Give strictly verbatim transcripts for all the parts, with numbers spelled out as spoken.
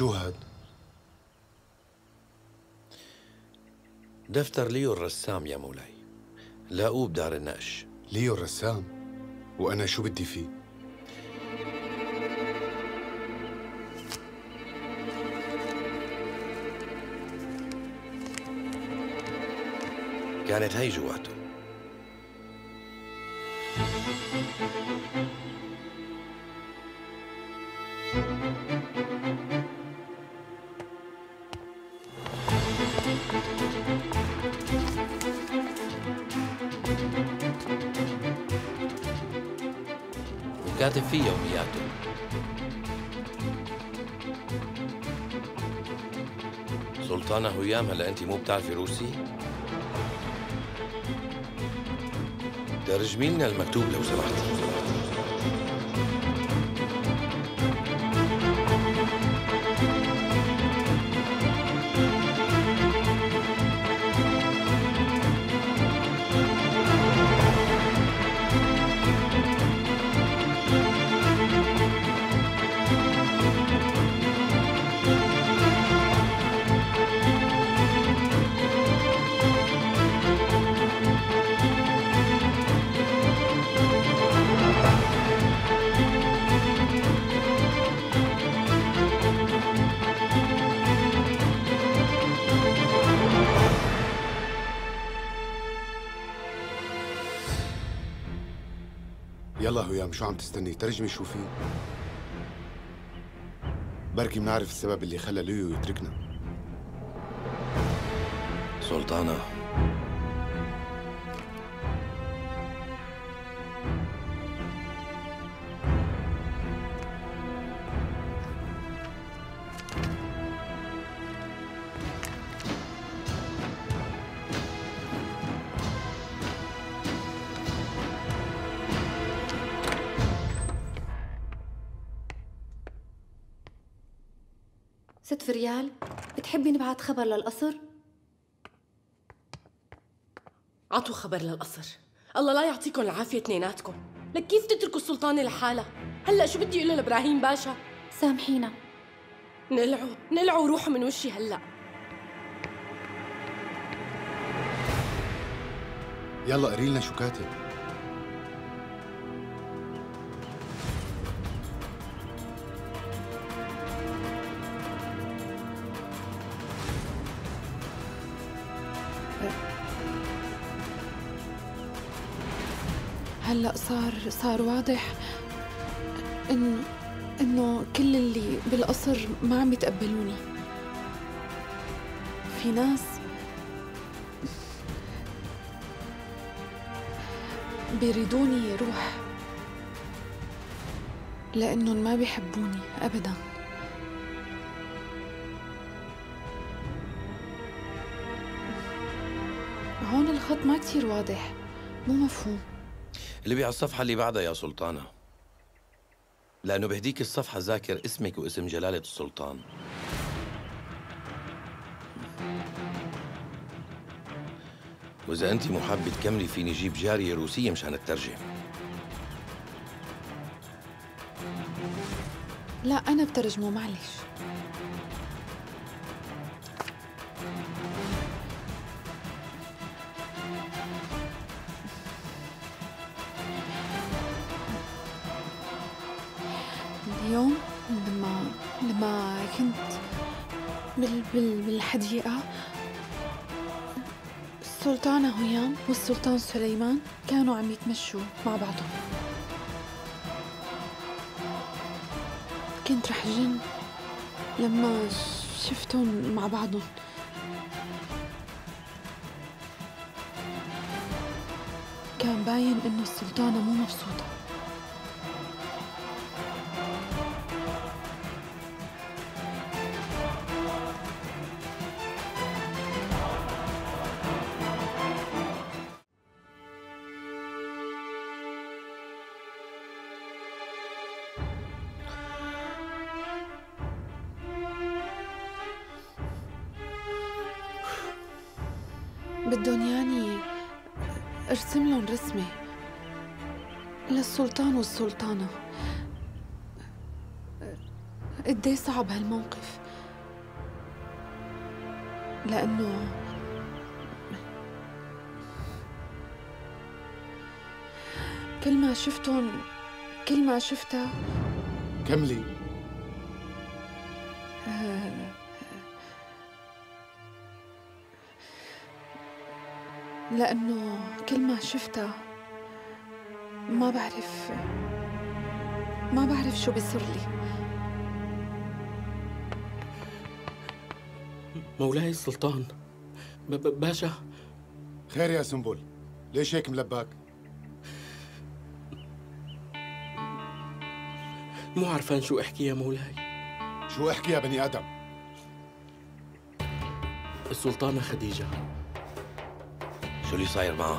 شو هاد؟ دفتر ليو الرسام يا مولاي، لاقوه بدار النقش. ليو الرسام؟ وأنا شو بدي فيه؟ كانت هي جواته. وكاتب فيه يومياته. سلطانة هيام، هلا انت مو بتعرفي روسي؟ ترجمي لنا المكتوب لو سمحتي. يلا هيام، شو عم تستني؟ ترجمي شو فيه. بركي بنعرف السبب اللي خلى ليو يتركنا. سلطانة، ست فريال، بتحبي نبعت خبر للقصر؟ عطوا خبر للقصر. الله لا يعطيكم العافية اثنيناتكم. لك كيف تتركوا السلطانة لحالها؟ هلا شو بدي اقول لابراهيم باشا؟ سامحينا. نلعوا نلعوا وروحوا من وشي هلا. يلا قري لنا شو كاتب. هلأ صار صار واضح إنه إنه كل اللي بالقصر ما عم يتقبلوني. في ناس بيريدوني روح لأنهم ما بيحبوني أبداً. هون الخط ما كتير واضح، مو مفهوم. اللي بي على الصفحة اللي بعدها يا سلطانة، لأنه بهديك الصفحة ذاكر اسمك واسم جلالة السلطان. وإذا أنت محبة تكملي فيني جيب جارية روسية مشان الترجم. لا أنا بترجمه، معلش. اليوم لما لما كنت بال بال بالحديقة، السلطانة هيام والسلطان سليمان كانوا عم يتمشوا مع بعضهم. كنت رح جن لما شفتهم مع بعضهم. كان باين إنه السلطانة مو مبسوطة. بدهم ياني ارسم لهم رسمة للسلطان والسلطانة. قديه صعب هالموقف. لأنه كل ما شفتهم كل ما شفتها كملي. لأنه كل ما شفتها ما بعرف ما بعرف شو بيصير لي. مولاي السلطان، ب- ب- باشا. خير يا سنبل، ليش هيك ملبك؟ مو عرفان شو احكي يا مولاي. شو احكي يا بني آدم؟ السلطانة خديجة. شو اللي صاير معه؟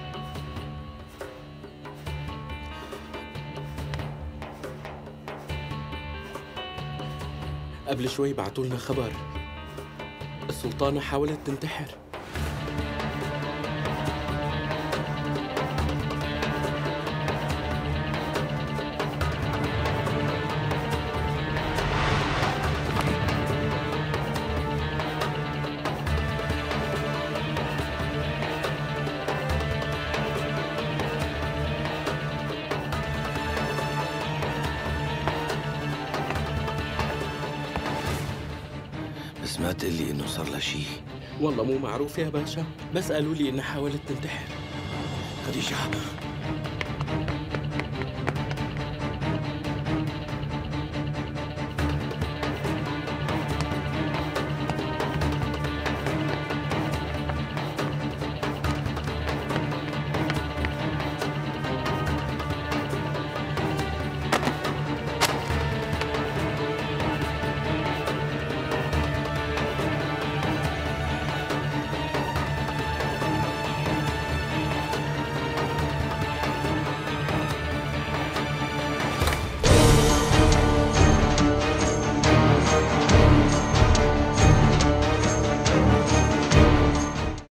قبل شوي بعتوا لنا خبر، السلطانة حاولت تنتحر. بس ما تقول لي انه صار لها شيء. والله مو معروف يا باشا، بس قالوا لي انها حاولت تنتحر. خديجة